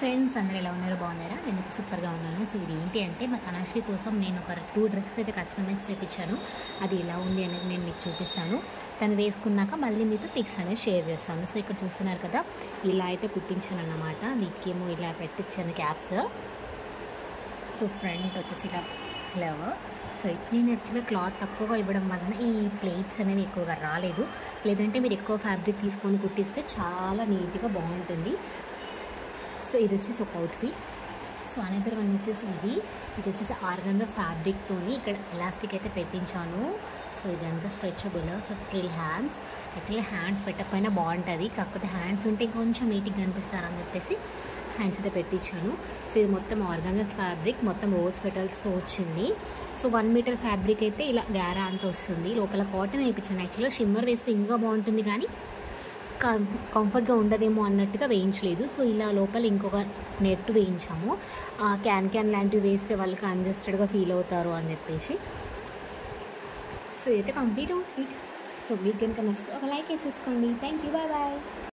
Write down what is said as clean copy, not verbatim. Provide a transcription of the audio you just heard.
Friends, అందరూ ఎలా ఉన్నారు? బాగున్నారా? నేనైతే సూపర్గా ఉన్నాను. సో ఇది ఏంటి అంటే మా తనశ్రీ కోసం నేను ఒక 2 డ్రెస్సెస్ అయితే కస్టమైజ్ చేయించాను. అది ఎలా ఉంది అనేది నేను మీకు చూపిస్తాను. తను వేసుకున్నాక మళ్ళీ మీతో పిక్స్ అనేది షేర్ చేస్తాను. సో ఇక్కడ చూస్తున్నారు కదా, ఇలా అయితే కుట్టించాను అన్నమాట. వీకేమో ఇలా పెట్టించాను క్యాప్స్. సో ఫ్రంట్ వచ్చేసి ఇలా ఫ్లవర్. సో నేను యాక్చువల్గా క్లాత్ తక్కువగా ఇవ్వడం వలన ఈ ప్లేట్స్ అనేవి ఎక్కువగా రాలేదు. లేదంటే మీరు ఎక్కువ ఫ్యాబ్రిక్ తీసుకొని కుట్టిస్తే చాలా నీట్గా బాగుంటుంది. సో ఇది వచ్చేసి ఒక అవుట్ఫిట్. సో అనదర్ వన్ వచ్చేసి ఇది వచ్చేసి ఆర్గాన్జా ఫ్యాబ్రిక్తో ఇక్కడ ఎలాస్టిక్ అయితే పెట్టించాను. సో ఇదంతా స్ట్రెచబుల్. So frill hands. యాక్చువల్గా హ్యాండ్స్ పెట్టకపోయినా బాగుంటుంది, కాకపోతే హ్యాండ్స్ ఉంటే కొంచెం నీట్గా కనిపిస్తారని చెప్పేసి హ్యాండ్స్ అయితే పెట్టించాను. సో ఇది మొత్తం ఆర్గాన్జా ఫ్యాబ్రిక్, మొత్తం రోజ్ పెటల్స్తో వచ్చింది. సో 1 మీటర్ ఫ్యాబ్రిక్ అయితే ఇలా గారా అంతా వస్తుంది. లోపల కాటన్ వేయించాను. యాక్చువల్గా షిమ్మర్ వేస్తే ఇంకా బాగుంటుంది, కానీ కంఫర్ట్గా ఉండదేమో అన్నట్టుగా వేయించలేదు. సో ఇలా లోపల ఇంకొక నెట్ వేయించాము. క్యాన్ లాంటివి వేస్తే వాళ్ళు కంజెస్టెడ్గా ఫీల్ అవుతారు అని చెప్పేసి. సో ఇదైతే కంప్లీట్ అవుట్ఫిట్. సో మీకు కనుక నచ్చితే ఒక లైక్ వేసేసుకోండి. Thank you, bye bye.